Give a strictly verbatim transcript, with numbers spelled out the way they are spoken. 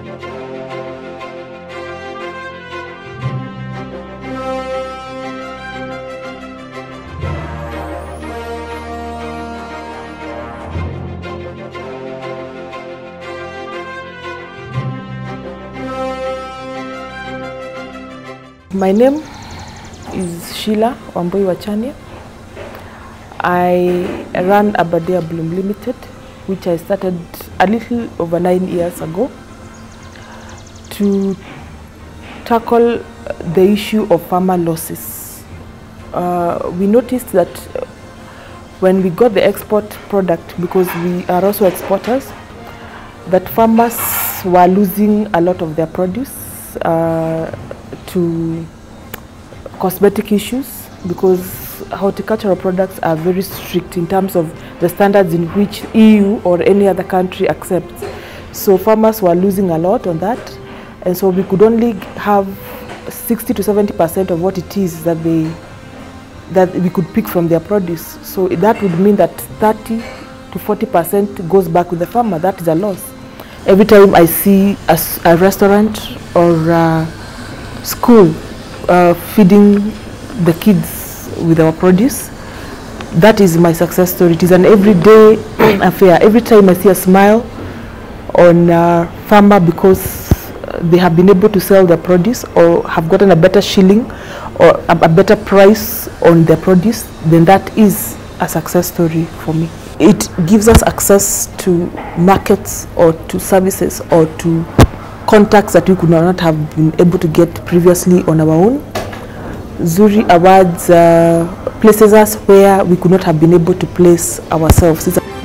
My name is Sheila Wambui Wachania. I run Aberdare Bloom Limited, which I started a little over nine years ago to tackle the issue of farmer losses. Uh, we noticed that when we got the export product, because we are also exporters, that farmers were losing a lot of their produce uh, to cosmetic issues, because horticultural products are very strict in terms of the standards in which E U or any other country accepts. So farmers were losing a lot on that, and so we could only have sixty to seventy percent of what it is that they that we could pick from their produce. So that would mean that thirty to forty percent goes back with the farmer. That is a loss. Every time I see a, a restaurant or a school uh, feeding the kids with our produce, that is my success story. It is an everyday affair. Every time I see a smile on a farmer because they have been able to sell their produce or have gotten a better shilling or a, a better price on their produce, then that is a success story for me. It gives us access to markets or to services or to contacts that we could not have been able to get previously on our own. Zuri Awards uh, places us where we could not have been able to place ourselves. It's